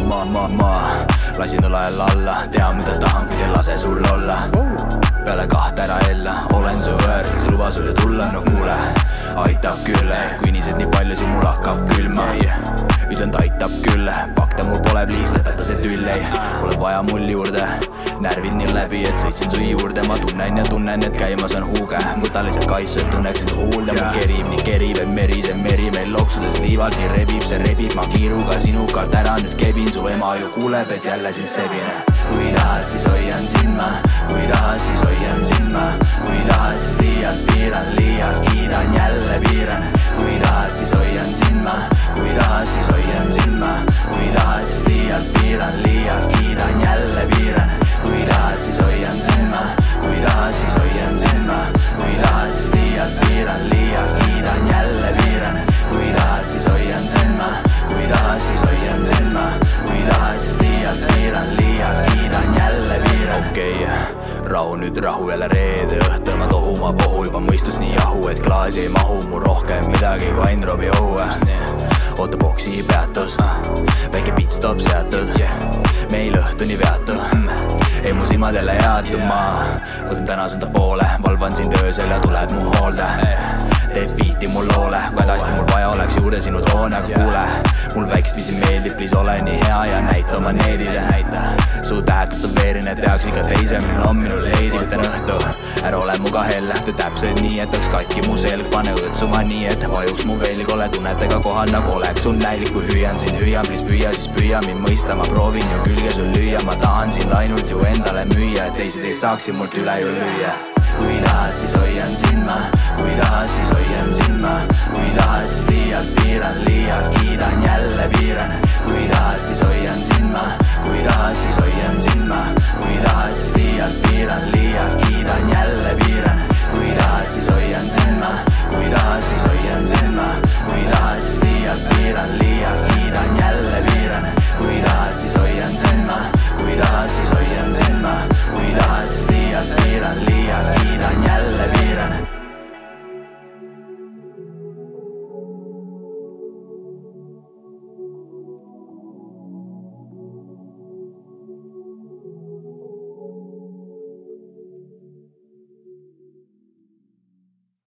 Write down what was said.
Ma lasin õlael alla, tea mida tahan, kuid ei lase sul olla. Peale kahte ära ella, olen su võõrs, kes luba sulle tulla, no kuule. Aitab küll, kui niised nii palju siin mul hakkab külma. Ütlen ta aitab küll, fakta mul pole, pliis lõpeta see tüll, ei. Pole vaja mul juurde, närvid nii läbi, et sõitsin su juurde. Ma tunnen ja tunnen, et käimas on huuge. Võta lihtsalt kaisu, et tunneksin su huulda. Mul kerib, nii kerib, et meri, see meri meil loksudes liivalt nii rebib, see rebib. Ma kiiruga sinukalt ära nüüd kebin, su ema ju kuuleb, et jälle sind sebine. Kui tahad, siis hoian sind ma, kui tahad, siis hoian sind ma. Kui tahad, siis liialt piiran, liialt kiidan, jälle piiran. Kui tahad, siis hoian sind ma, kui tahad, siis hoian sind ma. Kui tahad, siis liialt piiran, liialt kiidan, jälle piiran. Kui tahad, siis hoian sind ma, kui tahad, siis hoian sind ma. Kui tahad, siis liialt piiran, liialt kiidan, jälle piiran. Kui tahad, siis hoian sind ma, kui tahad, siis hoian sind ma. Kui tahad, siis liialt piiran, liialt kiidan, jälle piiran. Okei, rahu nüüd rahu jälle reede õhtul, ma tohu, ma pohu juba mõistus nii jahu, et klaasi ei mahu mul rohkem midagi kui Ainrobi õhu. Oota boksi peatus, väike pitstop seatud, meil õhtu nii veatu. Ei mu silmad jälle jaatu, ma võtan täna sunda poole, valvan sind öösel ja tuleb mu hoolde. Teeb fiiti mul loole, kui hädasti mul vaja oleks juurde sinu toone, aga kuule. Mul väikst viisi meeldib, please ole nii hea ja näita oma needile. Su tähed tätoveerin, et tehaks iga teise, mil on minu leidi, võtan õhtu. Ära ole mu kahel lähte täpselt nii, et oleks katki mu selg, pane õõtsuma nii, et vajuks mu velg, ole tunnetega kohal nagu oleks sul näilik. Kui hüüan sind, hüüan, please püüa, siis püüa mind mõista, ma proovin ju külge sul lüüa. Ma tahan sind ainult ju endale müüa, et teised ei saaks siin mult üle ju lüüa. Kui tahad, siis hoian sind ma, kui tahad, siis hoian sind ma. Kui tahad, siis liialt piiran, liialt kiidan.